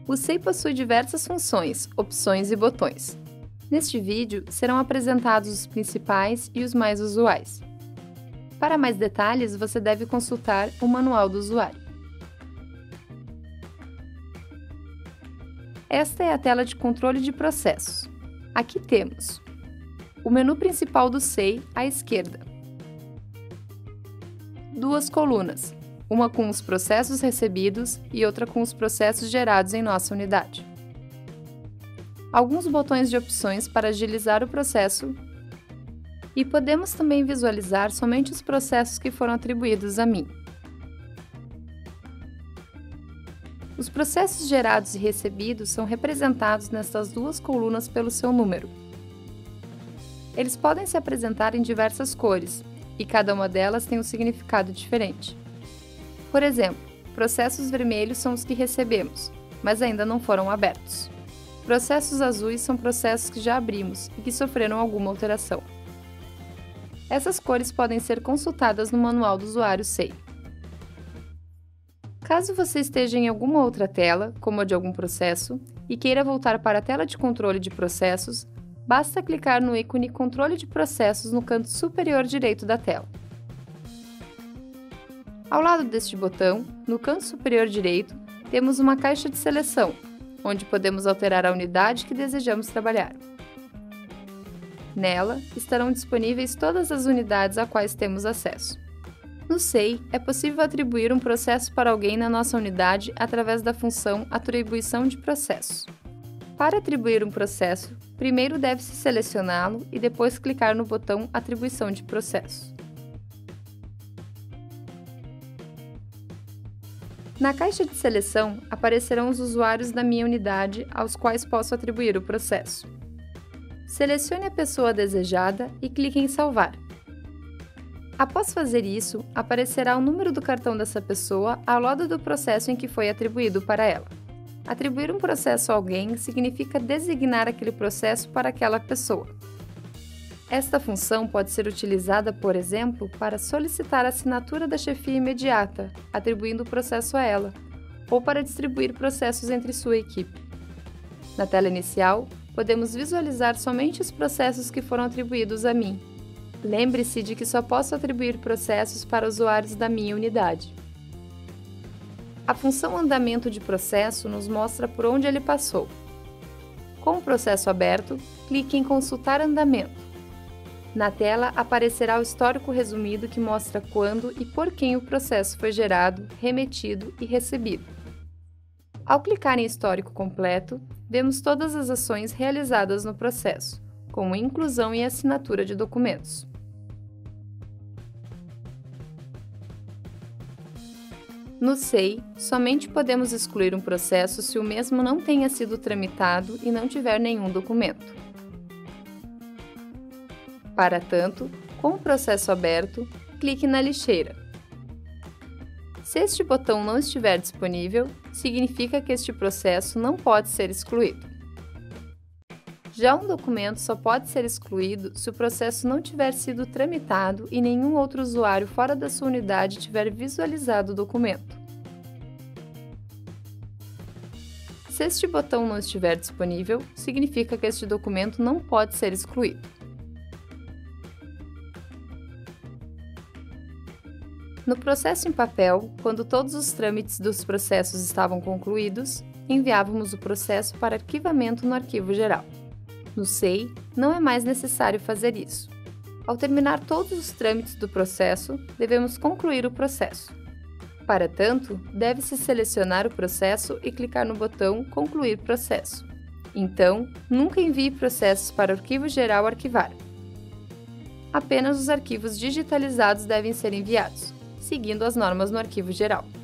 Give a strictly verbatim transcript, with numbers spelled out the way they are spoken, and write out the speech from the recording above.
O S E I possui diversas funções, opções e botões. Neste vídeo, serão apresentados os principais e os mais usuais. Para mais detalhes, você deve consultar o Manual do Usuário. Esta é a tela de controle de processos. Aqui temos o menu principal do S E I à esquerda, duas colunas, uma com os processos recebidos e outra com os processos gerados em nossa unidade. Alguns botões de opções para agilizar o processo e podemos também visualizar somente os processos que foram atribuídos a mim. Os processos gerados e recebidos são representados nestas duas colunas pelo seu número. Eles podem se apresentar em diversas cores, e cada uma delas tem um significado diferente. Por exemplo, processos vermelhos são os que recebemos, mas ainda não foram abertos. Processos azuis são processos que já abrimos e que sofreram alguma alteração. Essas cores podem ser consultadas no Manual do Usuário S E I. Caso você esteja em alguma outra tela, como a de algum processo, e queira voltar para a tela de controle de processos, basta clicar no ícone Controle de Processos no canto superior direito da tela. Ao lado deste botão, no canto superior direito, temos uma caixa de seleção, onde podemos alterar a unidade que desejamos trabalhar. Nela, estarão disponíveis todas as unidades a quais temos acesso. No S E I, é possível atribuir um processo para alguém na nossa unidade através da função Atribuição de Processos. Para atribuir um processo, primeiro deve-se selecioná-lo e depois clicar no botão Atribuição de Processos. Na caixa de seleção, aparecerão os usuários da minha unidade aos quais posso atribuir o processo. Selecione a pessoa desejada e clique em Salvar. Após fazer isso, aparecerá o número do cartão dessa pessoa ao lado do processo em que foi atribuído para ela. Atribuir um processo a alguém significa designar aquele processo para aquela pessoa. Esta função pode ser utilizada, por exemplo, para solicitar a assinatura da chefia imediata, atribuindo o processo a ela, ou para distribuir processos entre sua equipe. Na tela inicial, podemos visualizar somente os processos que foram atribuídos a mim. Lembre-se de que só posso atribuir processos para usuários da minha unidade. A função Andamento de Processo nos mostra por onde ele passou. Com o processo aberto, clique em Consultar Andamento. Na tela aparecerá o histórico resumido que mostra quando e por quem o processo foi gerado, remetido e recebido. Ao clicar em Histórico Completo, vemos todas as ações realizadas no processo, como inclusão e assinatura de documentos. No S E I, somente podemos excluir um processo se o mesmo não tenha sido tramitado e não tiver nenhum documento. Para tanto, com o processo aberto, clique na lixeira. Se este botão não estiver disponível, significa que este processo não pode ser excluído. Já um documento só pode ser excluído se o processo não tiver sido tramitado e nenhum outro usuário fora da sua unidade tiver visualizado o documento. Se este botão não estiver disponível, significa que este documento não pode ser excluído. No processo em papel, quando todos os trâmites dos processos estavam concluídos, enviávamos o processo para arquivamento no arquivo geral. No S E I, não é mais necessário fazer isso. Ao terminar todos os trâmites do processo, devemos concluir o processo. Para tanto, deve-se selecionar o processo e clicar no botão Concluir Processo. Então, nunca envie processos para o arquivo geral arquivar. Apenas os arquivos digitalizados devem ser enviados, seguindo as normas no arquivo geral.